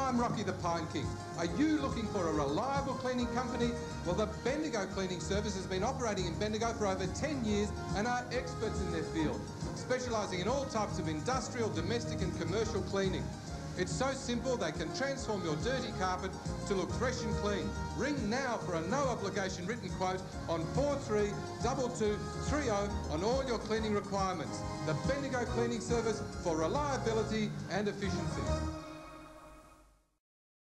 I'm Rocky the Pine King. Are you looking for a reliable cleaning company? Well, the Bendigo Cleaning Service has been operating in Bendigo for over 10 years and are experts in their field, specialising in all types of industrial, domestic and commercial cleaning. It's so simple they can transform your dirty carpet to look fresh and clean. Ring now for a no-obligation written quote on 432230 on all your cleaning requirements. The Bendigo Cleaning Service for reliability and efficiency.